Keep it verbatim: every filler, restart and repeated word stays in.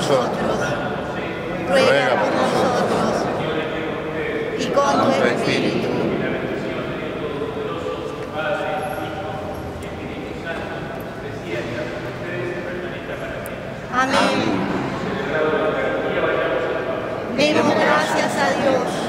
nosotros, ruega por nosotros, y con tu Espíritu. Amén. Demos gracias a Dios.